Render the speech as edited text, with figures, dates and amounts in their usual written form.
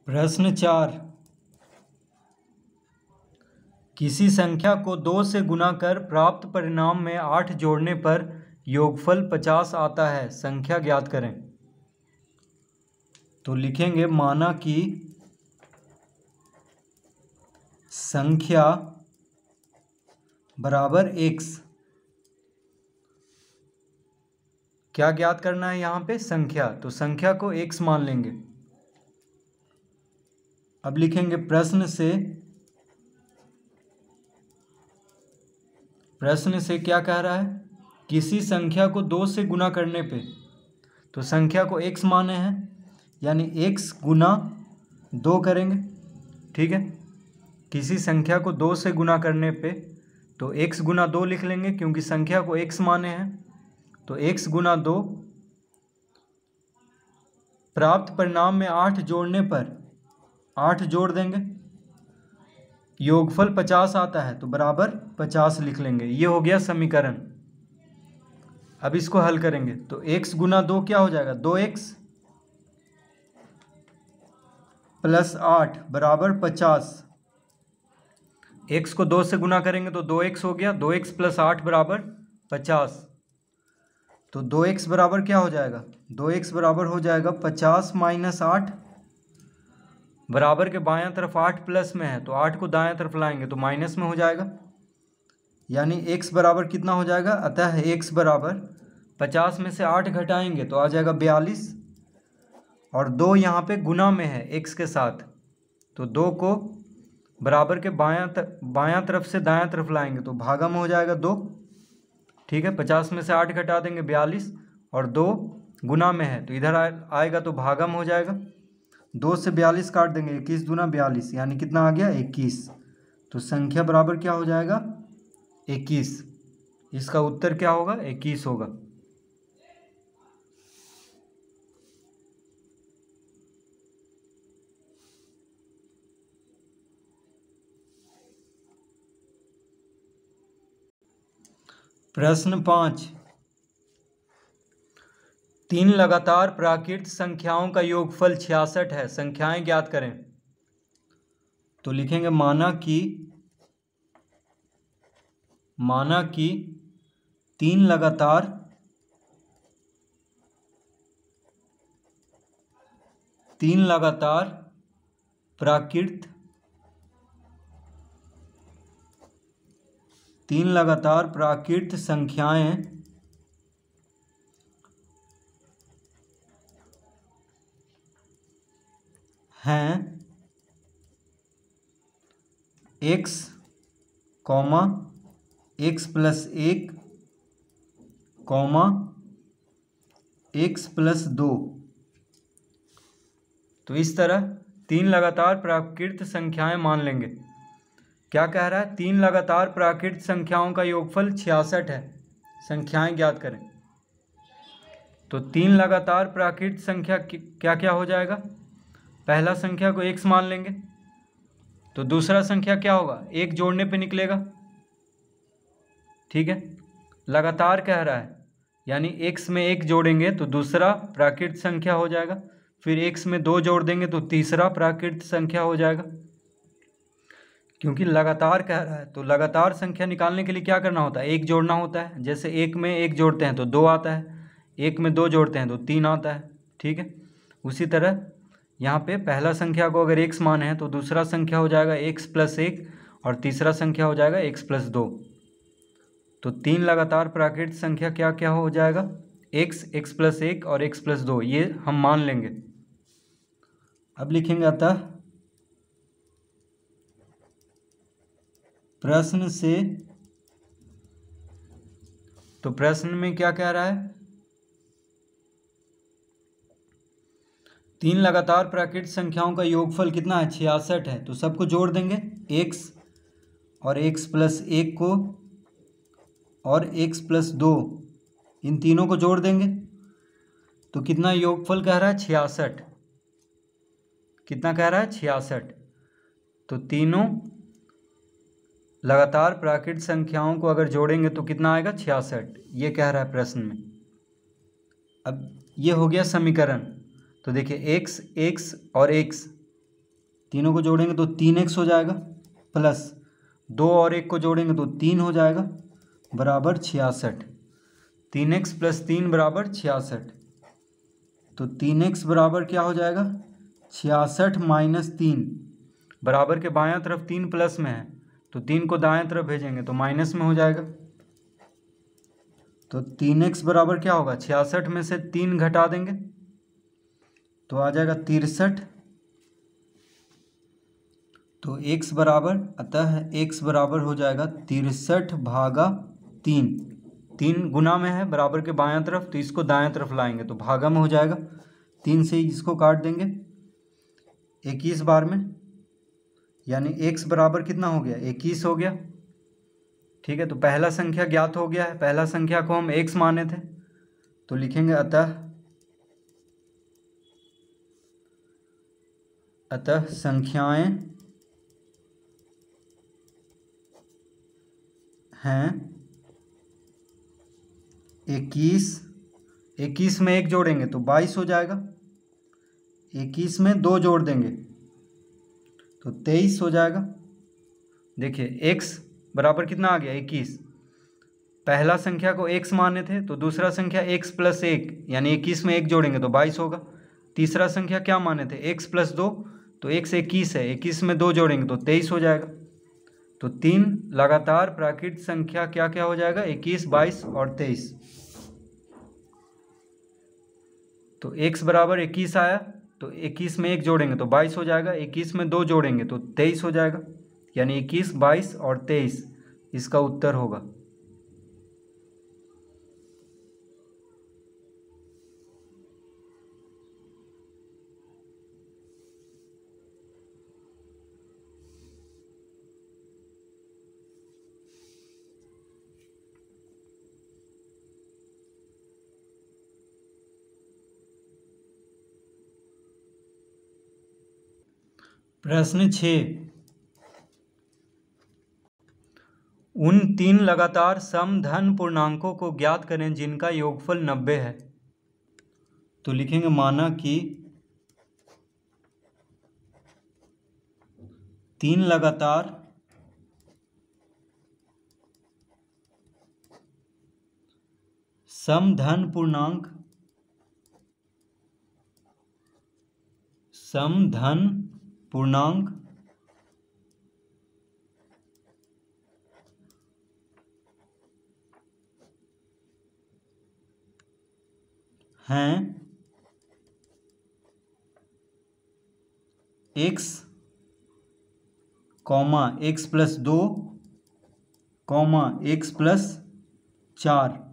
प्रश्न 4। किसी संख्या को 2 से गुना कर प्राप्त परिणाम में 8 जोड़ने पर योगफल 50 आता है, संख्या ज्ञात करें। तो लिखेंगे माना कि संख्या बराबर x। क्या ज्ञात करना है यहाँ पे? संख्या। तो संख्या को x मान लेंगे। अब लिखेंगे प्रश्न से क्या कह रहा है? किसी संख्या को 2 से गुना करने पे, तो संख्या को x माने हैं, यानी x गुना 2 करेंगे। ठीक है, किसी संख्या को 2 से गुना करने पे तो x गुना 2 लिख लेंगे, क्योंकि संख्या को x माने हैं। तो x गुना 2 प्राप्त परिणाम में 8 जोड़ने पर 8 जोड़ देंगे, योगफल 50 आता है, तो बराबर 50 लिख लेंगे। ये हो गया समीकरण। अब इसको हल करेंगे तो x गुना 2 क्या हो जाएगा? 2x प्लस 8 बराबर 50। x को 2 से गुना करेंगे तो 2x हो गया, 2x प्लस 8 बराबर 50। तो 2x बराबर क्या हो जाएगा? 2x बराबर हो जाएगा 50 माइनस 8। बराबर के बायां तरफ 8 प्लस में है, तो 8 को दायां तरफ लाएंगे तो माइनस में हो जाएगा, यानी x बराबर कितना हो जाएगा? अतः x बराबर 50 में से 8 घटाएंगे तो आ जाएगा 42। और 2 यहाँ पे गुना में है x के साथ, तो 2 को बराबर के बायां तरफ से दायां तरफ लाएंगे तो भागा में हो जाएगा 2। ठीक है, 50 में से 8 घटा देंगे 42, और 2 गुना में है तो इधर आएगा तो भागा में हो जाएगा। 2 से 42 काट देंगे, 21 दूना 42, यानी कितना आ गया? 21। तो संख्या बराबर क्या हो जाएगा? 21। इसका उत्तर क्या होगा? 21 होगा। प्रश्न 5। 3 लगातार प्राकृत संख्याओं का योगफल 66 है, संख्याएं ज्ञात करें। तो लिखेंगे माना कि 3 लगातार प्राकृत संख्याएं हैं x, x plus 1, x plus 2। तो इस तरह 3 लगातार प्राकृत संख्याएं मान लेंगे। क्या कह रहा है? 3 लगातार प्राकृत संख्याओं का योगफल 66 है, संख्याएं ज्ञात करें। तो 3 लगातार प्राकृत संख्या क्या क्या हो जाएगा? पहला संख्या को x मान लेंगे, तो दूसरा संख्या क्या होगा? 1 जोड़ने पे निकलेगा। ठीक है, लगातार कह रहा है, यानी x में 1 जोड़ेंगे तो दूसरा प्राकृत संख्या हो जाएगा, फिर x में 2 जोड़ देंगे तो तीसरा प्राकृत संख्या हो जाएगा। क्योंकि लगातार कह रहा है, तो लगातार संख्या निकालने के लिए क्या करना होता है? 1 जोड़ना होता है। जैसे 1 में 1 जोड़ते हैं तो 2 आता है, 1 में 2 जोड़ते हैं तो 3 आता है। ठीक है, उसी तरह यहाँ पे पहला संख्या को अगर x माने हैं तो दूसरा संख्या हो जाएगा x प्लस 1, और तीसरा संख्या हो जाएगा x प्लस 2। तो 3 लगातार प्राकृत संख्या क्या क्या हो जाएगा? x प्लस 1 और x प्लस 2, ये हम मान लेंगे। अब लिखेंगे अतः प्रश्न से, तो प्रश्न में क्या कह रहा है? 3 लगातार प्राकृत संख्याओं का योगफल कितना है? 66 है। तो सबको जोड़ देंगे, x और x प्लस 1 को और x प्लस 2, इन तीनों को जोड़ देंगे तो कितना योगफल कह रहा है? 66। कितना कह रहा है? 66। तो तीनों लगातार प्राकृत संख्याओं को अगर जोड़ेंगे तो कितना आएगा? 66। ये कह रहा है प्रश्न में। अब ये हो गया समीकरण। तो देखिए x और x तीनों को जोड़ेंगे तो 3x हो जाएगा, प्लस 2 और 1 को जोड़ेंगे तो 3 हो जाएगा, बराबर 66। 3x + 3 बराबर 66। तो 3x बराबर क्या हो जाएगा, 66 - 3, बराबर के बायां तरफ 3 प्लस में है तो 3 को दाएं तरफ भेजेंगे तो माइनस में हो जाएगा। तो 3x बराबर क्या होगा, 66 में से 3 घटा देंगे तो आ जाएगा 63। तो x बराबर, अतः x बराबर हो जाएगा 63/3। 3 गुना में है बराबर के बायां तरफ, तो इसको दाएं तरफ लाएंगे तो भागा में हो जाएगा। 3 से इसको काट देंगे 21 बार में, यानी x बराबर कितना हो गया, 21 हो गया। ठीक है, तो पहला संख्या ज्ञात हो गया है, पहला संख्या को हम x माने थे तो लिखेंगे अतः संख्याएं हैं 21। 21 में 1 जोड़ेंगे तो 22 हो जाएगा, 21 में 2 जोड़ देंगे तो 23 हो जाएगा। देखिए x बराबर कितना आ गया, 21। पहला संख्या को x माने थे तो दूसरा संख्या x + 1, यानी 21 में 1 जोड़ेंगे तो 22 होगा। तीसरा संख्या क्या माने थे, x + 2, तो x 21 है, 21 में 2 जोड़ेंगे तो 23 हो जाएगा। तो 3 लगातार प्राकृत संख्या क्या क्या हो जाएगा, 21, 22 और 23। तो x बराबर 21 आया तो 21 में 1 जोड़ेंगे तो 22 हो जाएगा, 21 में 2 जोड़ेंगे तो 23 हो जाएगा, यानी 21, 22 और 23 इसका उत्तर होगा। प्रश्न 6, उन 3 लगातार समधन पूर्णांकों को ज्ञात करें जिनका योगफल 90 है। तो लिखेंगे माना कि 3 लगातार समधन पूर्णांक हैं x, x + 2, x + 4